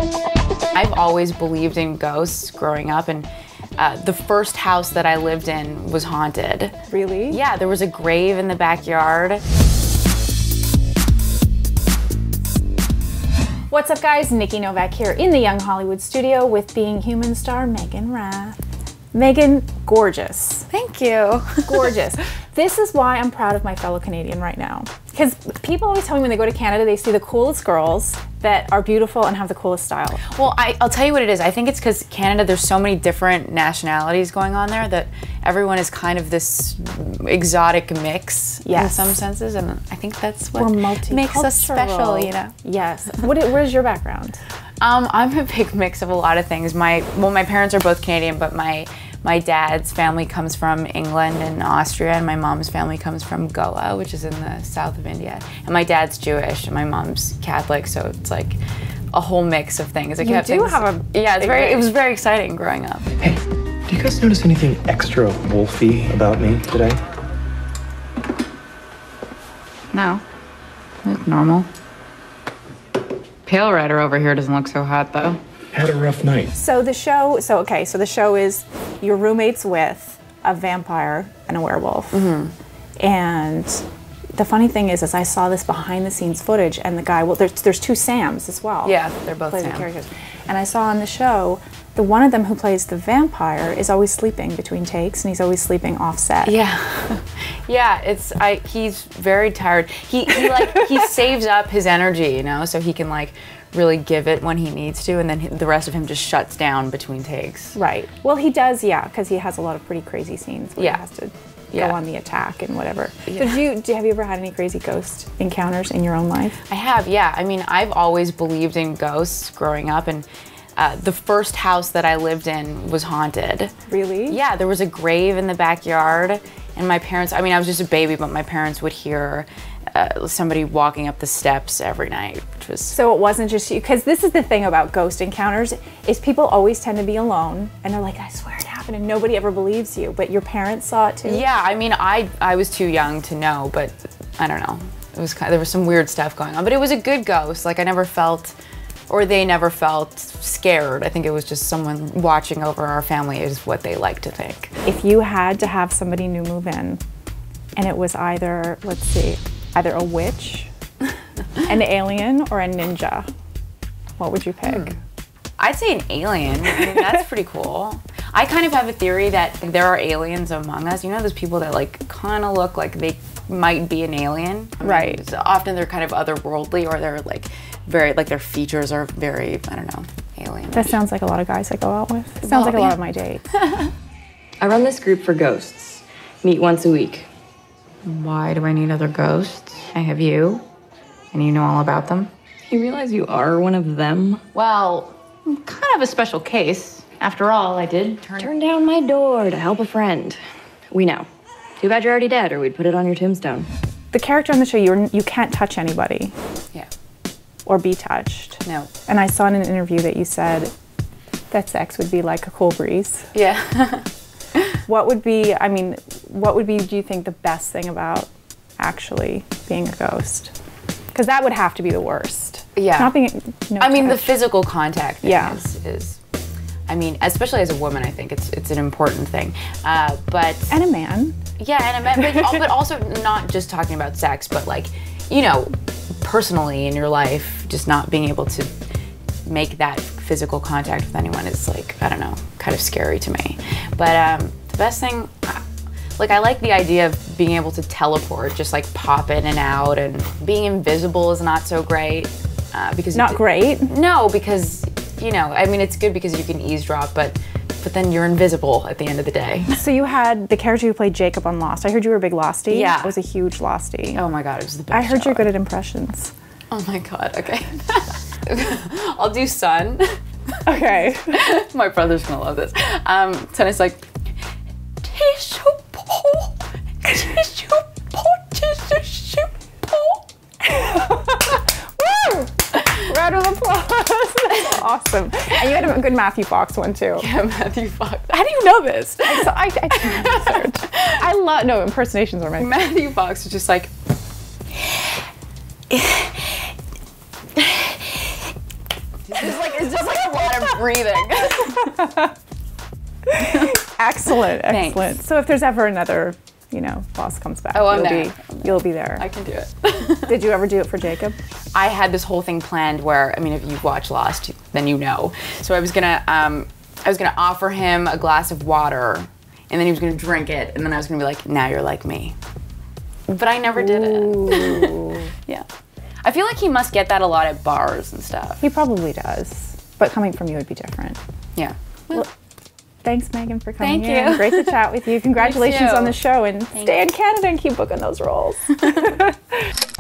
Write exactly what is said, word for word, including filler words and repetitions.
I've always believed in ghosts growing up, and uh, the first house that I lived in was haunted. Really? Yeah, there was a grave in the backyard. What's up, guys? Nikki Novak here in the Young Hollywood studio with Being Human star Meaghan Rath. Meaghan, gorgeous. Thank you. Gorgeous. This is why I'm proud of my fellow Canadian right now. Because people always tell me when they go to Canada, they see the coolest girls that are beautiful and have the coolest style. Well, I, I'll tell you what it is. I think it's because Canada, there's so many different nationalities going on there that everyone is kind of this exotic mix Yes. in some senses, and I think that's what We're makes us special, you know? Yes. What, where's your background? Um, I'm a big mix of a lot of things. My well, my parents are both Canadian, but my my dad's family comes from England and Austria, and my mom's family comes from Goa, which is in the south of India. And my dad's Jewish, and my mom's Catholic, so it's like a whole mix of things. I You kept do things, have a yeah. It's big very. It range. was very exciting growing up. Hey, do you guys notice anything extra wolfy about me today? No, it's normal. Pale Rider over here doesn't look so hot though. Had a rough night. So the show, so okay, so the show is your roommates with a vampire and a werewolf. Mm-hmm. And the funny thing is, is I saw this behind the scenes footage, and the guy, well, there's, there's two Sams as well. Yeah, they're both play the Sam. characters. And I saw on the show, the one of them who plays the vampire is always sleeping between takes, and he's always sleeping offset. Yeah, yeah. It's I. He's very tired. He he like he saves up his energy, you know, so he can like really give it when he needs to, and then he, the rest of him just shuts down between takes. Right. Well, he does, yeah, because he has a lot of pretty crazy scenes where Yeah. he has to Yeah. go on the attack and whatever. Yeah. So did you, do, have you ever had any crazy ghost encounters in your own life? I have, yeah. I mean, I've always believed in ghosts growing up, and uh, the first house that I lived in was haunted. Really? Yeah, there was a grave in the backyard, and my parents, I mean, I was just a baby, but my parents would hear uh, somebody walking up the steps every night, which was... So it wasn't just you, because this is the thing about ghost encounters, is people always tend to be alone, and they're like, I swear it happened, and nobody ever believes you, but your parents saw it too? Yeah, I mean, I I was too young to know, but I don't know. It was kind of, there was some weird stuff going on, but it was a good ghost. Like I never felt, or they never felt scared. I think it was just someone watching over our family is what they like to think. If you had to have somebody new move in, and it was either, let's see, either a witch, an alien, or a ninja, what would you pick? Hmm. I'd say an alien. I mean, that's pretty cool. I kind of have a theory that there are aliens among us. You know those people that like kind of look like they might be an alien? I mean, Right. so often they're kind of otherworldly, or they're like very, like their features are very, I don't know, alien. That sounds like a lot of guys I go out with. It sounds Well, like a lot yeah. of my dates. I run this group for ghosts. Meet once a week. Why do I need other ghosts? I have you, and you know all about them. You realize you are one of them? Well, I'm kind of a special case. After all, I did turn... Turn down my door to help a friend. We know. Too bad you're already dead, or we'd put it on your tombstone. The character on the show, you're, you can't touch anybody Yeah. or be touched. No. And I saw in an interview that you said that sex would be like a cool breeze. Yeah. What would be, I mean, what would be, do you think, the best thing about actually being a ghost? Because that would have to be the worst. Yeah. Not being, no I mean, the touch. physical contact thing Yeah. is, is, I mean, especially as a woman, I think it's it's an important thing. Uh, but And a man. yeah, and I meant, but, but also not just talking about sex, but like, you know, personally in your life, just not being able to make that physical contact with anyone is like, I don't know, kind of scary to me. But um, the best thing, like I like the idea of being able to teleport, just like pop in and out, and being invisible is not so great. Uh, because Not great. No, because, you know, I mean, it's good because you can eavesdrop, but but then you're invisible at the end of the day. So you had the character who played Jacob on Lost. I heard you were a big Lostie. Yeah. I was a huge Lostie. Oh my God, it was the best I heard show you're good ever. at impressions. Oh my God, okay. I'll do Sun. Okay. My brother's gonna love this. Um, Sun is like, tissue paw, tissue paw, tissue paw. Woo! Round of applause. That's awesome. And you had a good Matthew Fox one too. Yeah, Matthew Fox. How do you know this? I, I, I, research. I love, no, impersonations are my Matthew Fox is just like, It's just like it's just like a lot of breathing. Excellent, Thanks. excellent. So if there's ever another, you know, boss comes back, Oh, I'm you'll there. be you'll be there. I can do it. Did you ever do it for Jacob? I had this whole thing planned where, I mean, if you've watched Lost, then you know. So I was gonna, um, I was gonna offer him a glass of water, and then he was gonna drink it, and then I was gonna be like, "Now you're like me." But I never did it. Yeah. I feel like he must get that a lot at bars and stuff. He probably does, but coming from you would be different. Yeah. Well, thanks, Meaghan, for coming Thank in. you. Great to chat with you. Congratulations You too. on the show, and Thanks. stay in Canada and keep booking those roles.